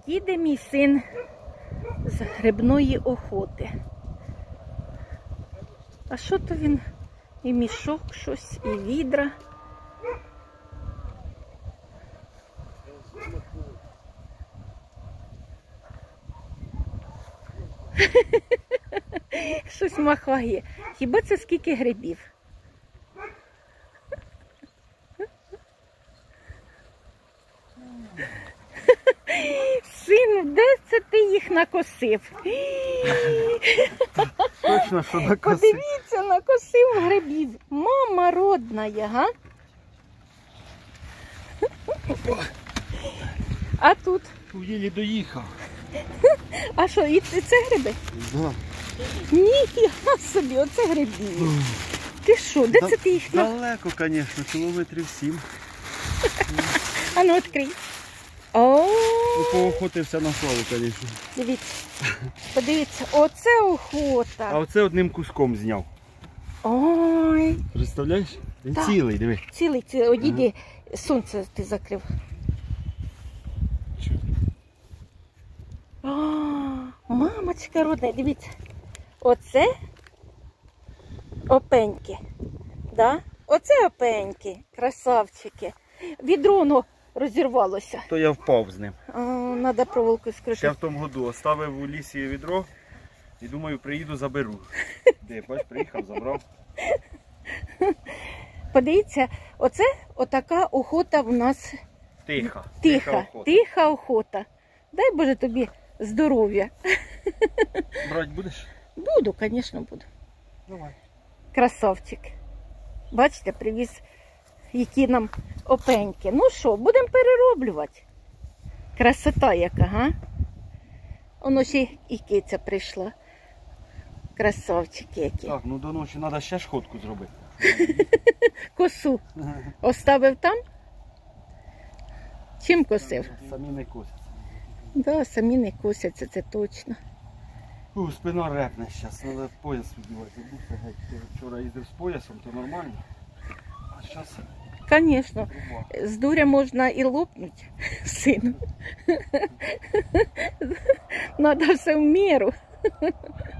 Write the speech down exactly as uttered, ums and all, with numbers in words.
Їде мій син з грибної охоти. А що то він? І мішок щось, і відра. Щось махає. Хіба це скільки грибів? Сину, де це ти їх накосив? Точно, що накосив. Подивіться, накосив грибів. Мама родна, га? А тут? Єлі доїхав. А що, і це, це гриби? Да. Ніфіга собі, оце грибів. Ти що, де Да, це ти їх на... Далеко, звісно, кілометрів сім. А ну, відкрий. О, Ну, поохотився на славу, звісно. дивіться, подивіться, оце охота. А оце одним куском зняв. Ой, Представляєш? Він Так. цілий, диви. цілий, цілий, одійди, сонце ти закрив. О, мамочка родна, дивіться, оце опеньки, да? Оце опеньки, красавчики. Відро, ну, розірвалося. То я впав з ним. Треба проволоку Ще скрити. в тому году оставив у лісі відро і думаю, приїду, заберу. Де, бач, приїхав, забрав. Подивіться, оце отака охота в нас. Тиха. Тиха, охота. тиха охота. Дай Боже тобі здоров'я. Брать будеш? Буду, звісно, буду. Давай. Красавчик. Бачите, привіз які нам опеньки. Ну що, будемо перероблювати. Красота яка, га? Воно ще і киця прийшла. Красавчики які. Так, ну до ночі треба ще сходку зробити. Косу оставив там? Чим косив? Самі не косяться. Да, самі не косяться, це точно. Фу, спина репне зараз, треба пояс віддівати. Забувся геть. Ти вчора їздив з поясом, то нормально. А зараз Звісно, труба. з дуря можна і лопнути, сину. Треба все в міру.